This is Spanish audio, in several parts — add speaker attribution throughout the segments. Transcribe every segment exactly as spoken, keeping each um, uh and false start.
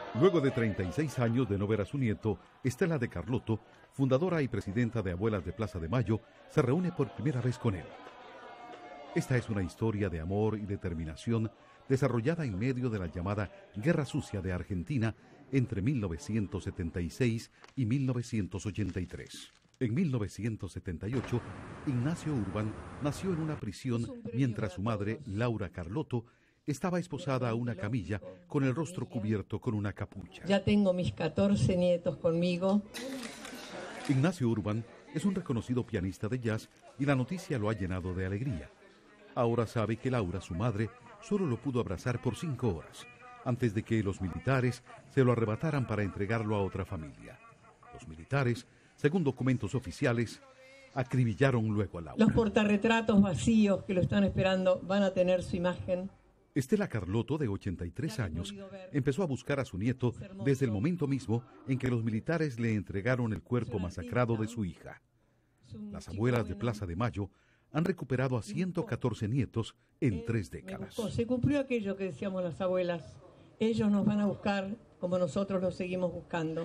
Speaker 1: Luego de treinta y seis años de no ver a su nieto, Estela de Carlotto, fundadora y presidenta de Abuelas de Plaza de Mayo, se reúne por primera vez con él. Esta es una historia de amor y determinación desarrollada en medio de la llamada Guerra Sucia de Argentina entre mil novecientos setenta y seis y mil novecientos ochenta y tres. En mil novecientos setenta y ocho, Ignacio Urban nació en una prisión mientras su madre, Laura Carlotto, estaba esposada a una camilla con el rostro cubierto con una capucha.
Speaker 2: Ya tengo mis catorce nietos conmigo.
Speaker 1: Ignacio Urban es un reconocido pianista de jazz y la noticia lo ha llenado de alegría. Ahora sabe que Laura, su madre, solo lo pudo abrazar por cinco horas, antes de que los militares se lo arrebataran para entregarlo a otra familia. Los militares, según documentos oficiales, acribillaron luego a Laura.
Speaker 2: Los portarretratos vacíos que lo están esperando van a tener su imagen.
Speaker 1: Estela Carlotto, de ochenta y tres años, empezó a buscar a su nieto desde el momento mismo en que los militares le entregaron el cuerpo masacrado de su hija. Las Abuelas de Plaza de Mayo han recuperado a ciento catorce nietos en tres décadas.
Speaker 2: Se cumplió aquello que decíamos las abuelas. Ellos nos van a buscar como nosotros los seguimos buscando.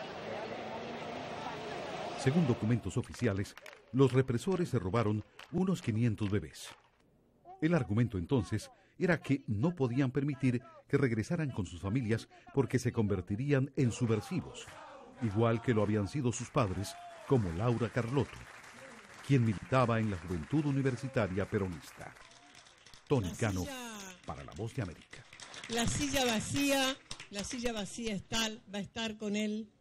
Speaker 1: Según documentos oficiales, los represores se robaron unos quinientos bebés. El argumento entonces era que no podían permitir que regresaran con sus familias porque se convertirían en subversivos, igual que lo habían sido sus padres, como Laura Carlotto, quien militaba en la Juventud Universitaria Peronista. Tony Cano, para La Voz de América.
Speaker 2: La silla vacía, la silla vacía está, va a estar con él